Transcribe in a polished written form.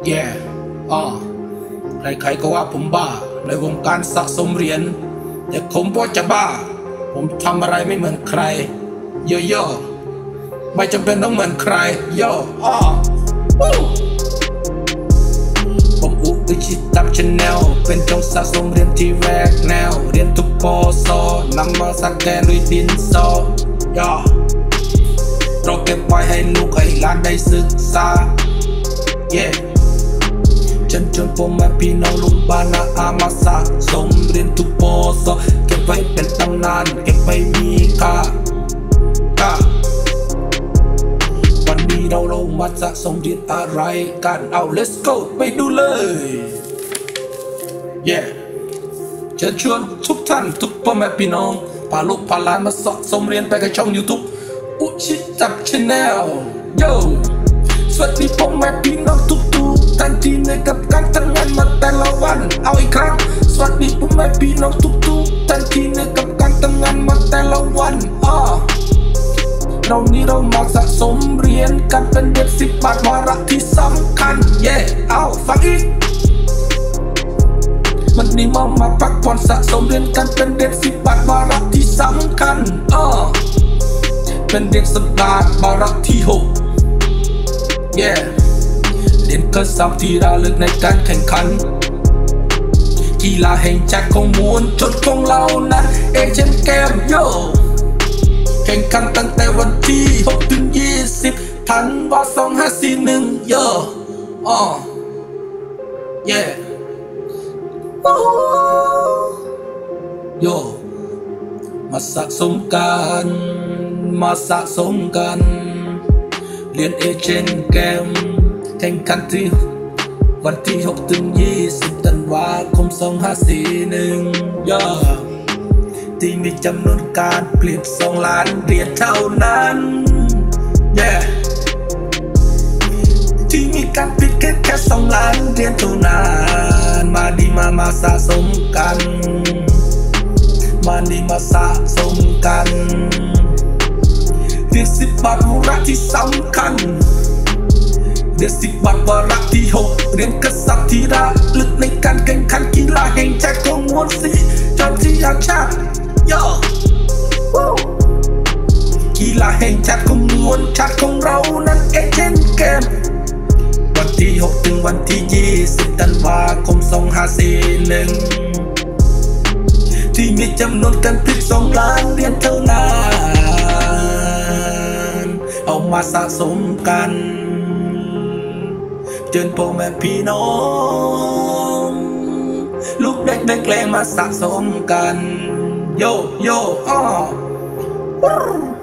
แย่ใครๆก็ว่าผมบ้าในวงการสะสมเหรียญอย่าผมก็จะบ้าผมทำอะไรไม่เหมือนใครโยไม่จำเป็นต้องเหมือนใครโยผมอุชิตับชาแนลเป็นจงสะสมเหรียญที่แรกแนวเรียนทุกปศนำมาสแกนด้วยดินสอเราเก็บไว้ให้ลูกให้หลานได้ศึกษาจนผมและพี่น้องลุงบ้านอามาสะสมเรียนทุกปศเก็บไว้เป็นตำนานเก็บไว้มีค่าวันนี้เราลงมาสะสมเหรียญอะไรกันเอา let's go ไปดูเลยเชิญชวนทุกท่านทุกพ่อแม่พี่น้องพาลูกพาหลานมาสะสมเหรียญไปกับช่อง YouTube อุชิตับชาแนลสวัสดีพ่อแม่พี่น้องทุกท่านที่เหนื่อยกับการทำงานมาแต่ละวันเอาอีกครั้งสวัสดีพ่อแม่พี่น้องทุกท่านที่เหนื่อยกับการทำงานมาแต่ละวันเรามาสะสมเหรียญกันเป็นเดือน10 บาทวาระที่สำคัญเอาฟังอีกวันนี้มาพักผ่อนสะสมเหรียญกันเป็นเดือน10 บาทวาระที่สำคัญเป็นเดือน10 บาทวาระที่6เรียนเกิดซ้ำที่ระลึกในการแข่งขันกีฬาแห่งชาติของมวลชนของเรานั้นเอเชียนเกมแข่งขันตั้งแต่วันที่6 ถึง 20 ธันวาคม 2541มาสะสมกันเรียนเอเชียนเกมแข่งขันที่วันที่6 ถึง 20 ธันวาคม 2541ที่มีจำนวนการผลิต2 ล้านเหรียญเท่านั้นที่มีการผลิตแค่2 ล้านเหรียญเท่านั้นมาสะสมกันมาสะสมกันเดือน10 บาทวาระที่สำคัญเดือน10 บาทวาระที่6เหรียญกษัตริย์ที่ระลึกในการแข่งขันกีฬาแห่งชาติของมวลชนที่อาชาติกีฬาแห่งชาติของมวลชาติของเรานั้นเอเชียนเกมวันที่6 ถึงวันที่ 20 ธันวาคม 2541ที่มีจำนวนการผลิต2 ล้านเหรียญเท่านั้นเอามาสะสมกันเชิญพ่อแม่พี่น้องลูกเด็กๆแรงมาสะสมกันโย